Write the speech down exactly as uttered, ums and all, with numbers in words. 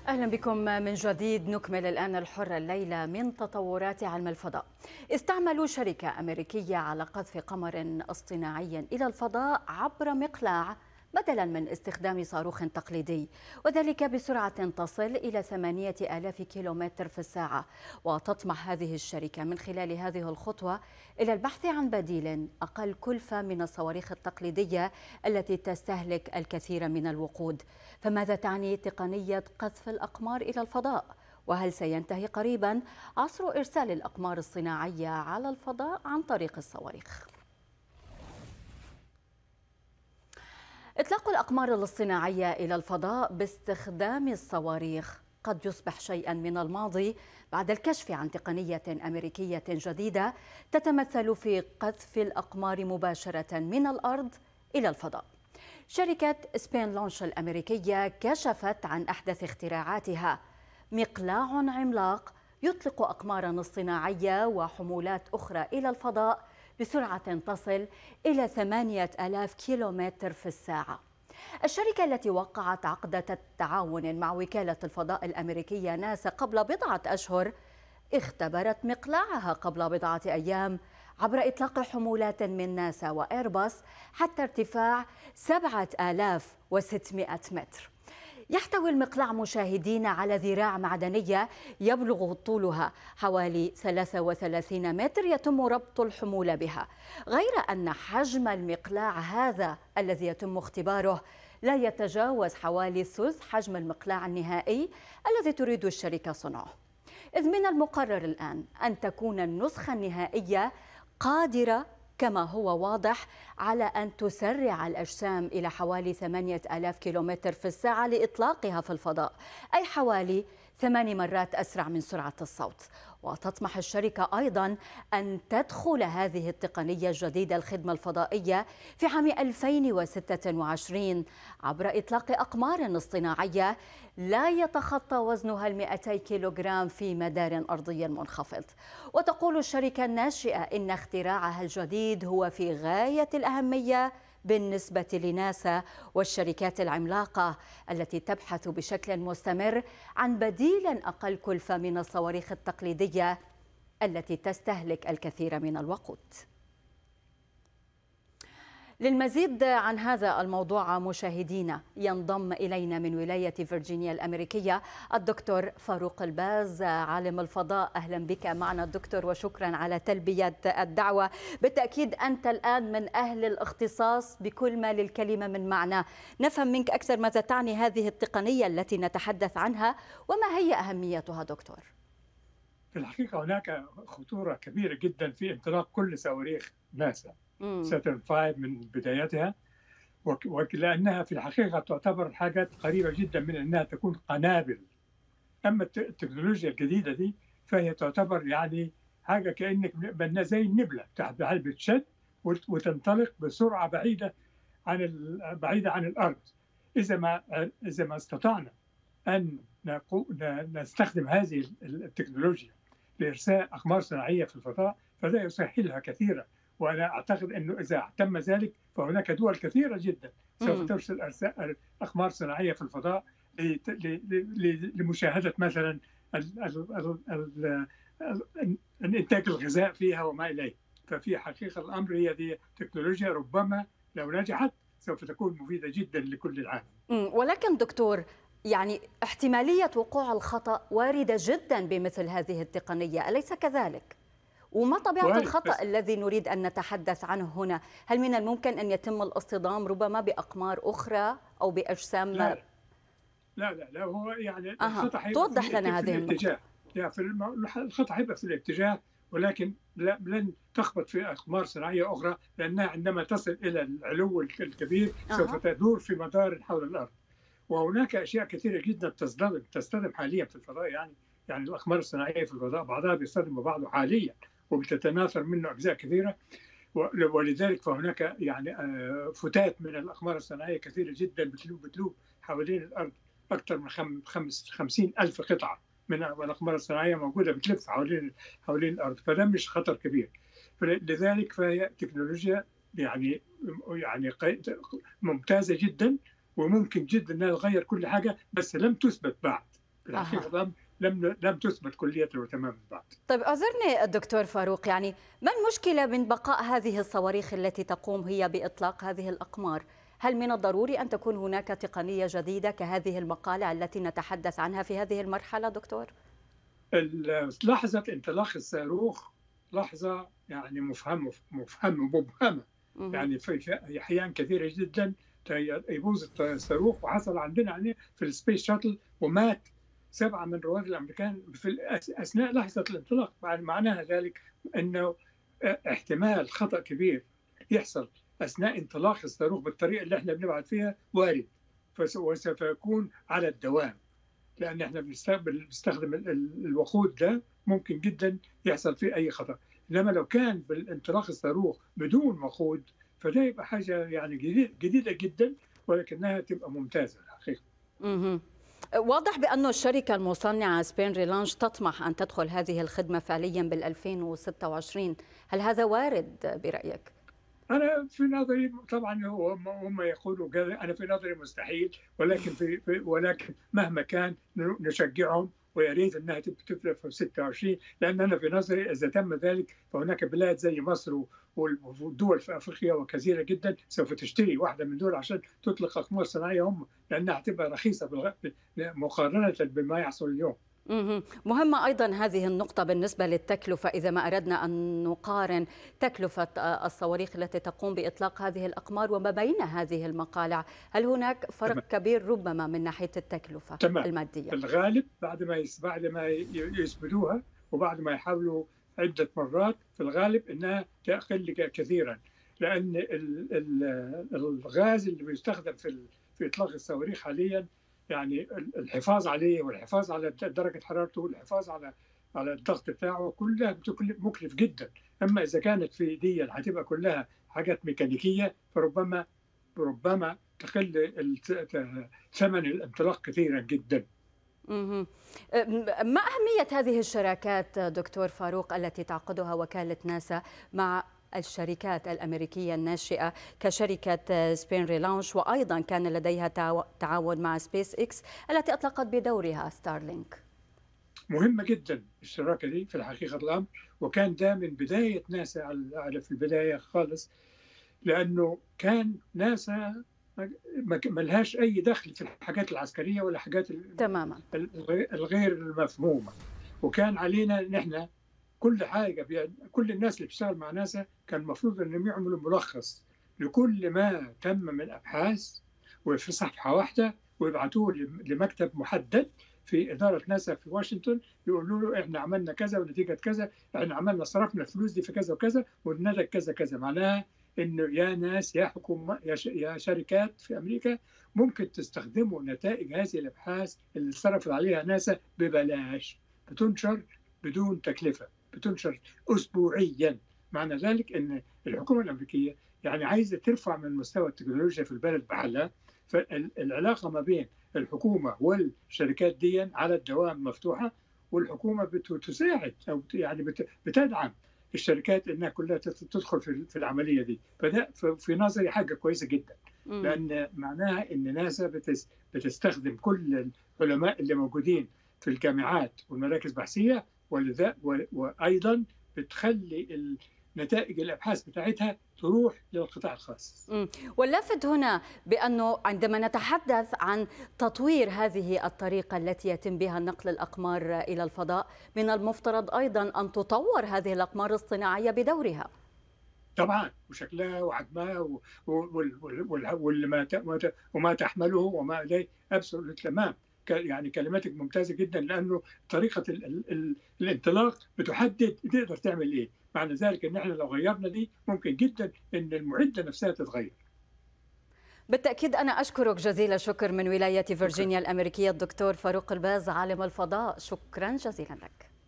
أهلا بكم من جديد. نكمل الآن الحرة الليلة من تطورات علم الفضاء. استعملوا شركة أمريكية على قذف قمر اصطناعي إلى الفضاء عبر مقلاع بدلا من استخدام صاروخ تقليدي، وذلك بسرعة تصل إلى ثمانية آلاف كيلومتر في الساعة. وتطمح هذه الشركة من خلال هذه الخطوة إلى البحث عن بديل أقل كلفة من الصواريخ التقليدية التي تستهلك الكثير من الوقود. فماذا تعني تقنية قذف الأقمار إلى الفضاء؟ وهل سينتهي قريبا عصر إرسال الأقمار الصناعية على الفضاء عن طريق الصواريخ؟ إطلاق الأقمار الاصطناعية إلى الفضاء باستخدام الصواريخ قد يصبح شيئا من الماضي بعد الكشف عن تقنية أمريكية جديدة تتمثل في قذف الأقمار مباشرة من الأرض إلى الفضاء. شركة سبين لونش الأمريكية كشفت عن أحدث اختراعاتها، مقلاع عملاق يطلق أقمارا اصطناعية وحمولات أخرى إلى الفضاء بسرعة تصل إلى ثمانية آلاف كيلومتر في الساعة. الشركة التي وقعت عقد التعاون مع وكالة الفضاء الأمريكية ناسا قبل بضعة أشهر اختبرت مقلاعها قبل بضعة أيام عبر إطلاق حمولات من ناسا وإيرباص حتى ارتفاع سبعة آلاف وستمائة متر. يحتوي المقلاع مشاهدين على ذراع معدنية يبلغ طولها حوالي ثلاثة وثلاثين متر يتم ربط الحمولة بها، غير أن حجم المقلاع هذا الذي يتم اختباره لا يتجاوز حوالي ثلث حجم المقلاع النهائي الذي تريد الشركة صنعه. إذ من المقرر الآن أن تكون النسخة النهائية قادرة كما هو واضح على أن تسرع الأجسام إلى حوالي ثمانية آلاف كيلومتر في الساعة لإطلاقها في الفضاء، أي حوالي ثماني مرات أسرع من سرعة الصوت. وتطمح الشركة أيضا أن تدخل هذه التقنية الجديدة الخدمة الفضائية في عام ألفين وستة وعشرين عبر إطلاق أقمار اصطناعية لا يتخطى وزنها المئتي كيلوغرام في مدار أرضي منخفض. وتقول الشركة الناشئة إن اختراعها الجديد هو في غاية الأهمية بالنسبة لناسا والشركات العملاقة التي تبحث بشكل مستمر عن بديل أقل كلفة من الصواريخ التقليدية التي تستهلك الكثير من الوقود. للمزيد عن هذا الموضوع مشاهدينا ينضم إلينا من ولاية فرجينيا الأمريكية الدكتور فاروق الباز عالم الفضاء. أهلا بك معنا الدكتور وشكرا على تلبية الدعوة. بالتأكيد أنت الآن من أهل الاختصاص بكل ما للكلمة من معنى. نفهم منك أكثر ماذا تعني هذه التقنية التي نتحدث عنها وما هي أهميتها دكتور؟ في الحقيقة هناك خطورة كبيرة جدا في انطلاق كل صواريخ ناسا ساترن خمسة من بدايتها، ولأنها في الحقيقة تعتبر حاجات قريبة جدا من أنها تكون قنابل. أما التكنولوجيا الجديدة دي فهي تعتبر يعني حاجة كأنك زي النبلة بتشد وتنطلق بسرعة بعيدة عن بعيدة عن الأرض. إذا ما إذا ما استطعنا أن نستخدم هذه التكنولوجيا لإرسال أقمار صناعية في الفضاء فده يسهلها كثيرا. وأنا أعتقد أنه إذا تم ذلك فهناك دول كثيرة جدا سوف ترسل أقمار صناعية في الفضاء لمشاهدة مثلا الإنتاج الغذاء فيها وما إليه. ففي حقيقة الأمر هي دي تكنولوجيا ربما لو نجحت سوف تكون مفيدة جدا لكل العالم. ولكن دكتور، يعني احتمالية وقوع الخطأ واردة جدا بمثل هذه التقنية، أليس كذلك؟ وما طبيعة الخطأ الذي نريد أن نتحدث عنه هنا؟ هل من الممكن أن يتم الاصطدام ربما بأقمار أخرى أو بأجسام؟ لا لا لا, لا هو يعني أه. الخطأ توضح لنا هذه الاتجاه. يعني في الخطأ هيبقى في الاتجاه، ولكن لن تخبط في أقمار صناعية أخرى لأنها عندما تصل إلى العلو الكبير أه. سوف تدور في مدار حول الأرض. وهناك أشياء كثيرة جدا تصطدم تصطدم حاليا في الفضاء. يعني يعني الأقمار الصناعية في الفضاء بعضها بيصطدم ببعضه حاليا وبتتناثر منه أجزاء كثيرة، ولذلك فهناك يعني فتات من الأقمار الصناعية كثيرة جدا بتلوب بتلوب حوالين الأرض. أكثر من خمس خمسين ألف قطعة من الأقمار الصناعية موجودة بتلف حوالين حوالين الأرض، فده مش خطر كبير. لذلك فهي تكنولوجيا يعني يعني ممتازة جدا وممكن جدا انها تغير كل حاجه، بس لم تثبت بعد. في الحقيقة أه. لم لم تثبت كليته تماما بعد. طيب اعذرني الدكتور فاروق، يعني ما المشكلة من بقاء هذه الصواريخ التي تقوم هي بإطلاق هذه الأقمار؟ هل من الضروري أن تكون هناك تقنية جديدة كهذه المقالع التي نتحدث عنها في هذه المرحلة دكتور؟ لحظة انطلاق الصاروخ لحظة يعني مفهمة مفهمة مبهمة، يعني في أحيان كثيرة جدا يبوظ الصاروخ، وحصل عندنا يعني في السبيس شاتل ومات سبعة من رواد الأمريكان في أثناء لحظة الانطلاق. معناها ذلك أنه احتمال خطأ كبير يحصل أثناء انطلاق الصاروخ بالطريقة اللي احنا بنبعث فيها وارد، وسوف يكون على الدوام، لأن احنا بنستخدم الوقود ده ممكن جدا يحصل فيه أي خطأ. إنما لو كان بالانطلاق الصاروخ بدون وقود فده يبقى حاجة يعني جديدة جدا، ولكنها تبقى ممتازة الحقيقة. امم واضح بأن الشركة المصنعة سبين ريلانش تطمح أن تدخل هذه الخدمة فعليا بال ألفين وستة وعشرين، هل هذا وارد برأيك؟ أنا في نظري طبعا هم يقولوا كذا، أنا في نظري مستحيل، ولكن في ولكن مهما كان نشجعهم، ويا ريت انها تبدا في ستة وعشرين، لان انا في نظري اذا تم ذلك فهناك بلاد زي مصر والدول في افريقيا وكثيره جدا سوف تشتري واحده من دول عشان تطلق اقمار صناعيه هم، لانها هتبقى رخيصه مقارنه بما يحصل اليوم. مهمة أيضا هذه النقطة بالنسبة للتكلفة، إذا ما أردنا أن نقارن تكلفة الصواريخ التي تقوم بإطلاق هذه الأقمار وما بين هذه المقالع، هل هناك فرق تمام. كبير ربما من ناحية التكلفة تمام. المادية؟ في الغالب بعد ما بعد ما يثبتوها وبعد ما يحاولوا عدة مرات في الغالب أنها تقل كثيرا، لأن الغاز اللي بيستخدم في في إطلاق الصواريخ حاليا يعني الحفاظ عليه والحفاظ على درجة حرارته والحفاظ على على الضغط بتاعه كلها مكلف جدا. أما إذا كانت في دي هتبقى كلها حاجات ميكانيكية فربما ربما تقل ثمن الانطلاق كثيرا جدا. ما أهمية هذه الشراكات دكتور فاروق التي تعقدها وكالة ناسا مع الشركات الأمريكية الناشئة كشركة سبين ريلانش، وأيضا كان لديها تعاون مع سبيس إكس التي أطلقت بدورها ستارلينك؟ مهمة جدا الشراكة دي في الحقيقة الأمر، وكان ده من بداية ناسا على في البداية خالص، لأنه كان ناسا ما لهاش أي دخل في الحاجات العسكرية ولا حاجات تماما الغير المفهومة، وكان علينا نحن كل حاجة. كل الناس اللي بتشتغل مع ناسا كان المفروض انهم يعملوا ملخص لكل ما تم من ابحاث وفي صفحة واحدة ويبعتوه لمكتب محدد في إدارة ناسا في واشنطن، يقولوا له احنا عملنا كذا ونتيجة كذا، احنا عملنا صرفنا الفلوس دي في كذا وكذا والنتج كذا كذا. معناها انه يا ناس يا حكومة يا شركات في امريكا ممكن تستخدموا نتائج هذه الابحاث اللي صرفت عليها ناسا ببلاش، بتنشر بدون تكلفة، بتنشر أسبوعيا. معنى ذلك أن الحكومة الأمريكية يعني عايزة ترفع من مستوى التكنولوجيا في البلد بحالها، فالعلاقة ما بين الحكومة والشركات دي على الدوام مفتوحة، والحكومة بتساعد أو يعني بتدعم الشركات أنها كلها تدخل في العملية دي. فده في نظري حاجة كويسة جدا، لأن معناها أن ناسا بتستخدم كل العلماء اللي موجودين في الجامعات والمراكز البحثية، ولذا وايضا بتخلي نتائج الابحاث بتاعتها تروح للقطاع الخاص. واللافت هنا بانه عندما نتحدث عن تطوير هذه الطريقه التي يتم بها نقل الاقمار الى الفضاء، من المفترض ايضا ان تطور هذه الاقمار الصناعيه بدورها. طبعا، وشكلها وحجمها وما تحمله وما اليه ابسط تمام. يعني كلماتك ممتازة جدا، لأنه طريقة ال ال ال الانطلاق بتحدد تقدر تعمل إيه. معنى ذلك أن احنا لو غيرنا دي ممكن جدا أن المعدة نفسها تتغير. بالتأكيد. أنا أشكرك جزيل الشكر من ولاية فيرجينيا الأمريكية الدكتور فاروق الباز عالم الفضاء، شكرا جزيلا لك.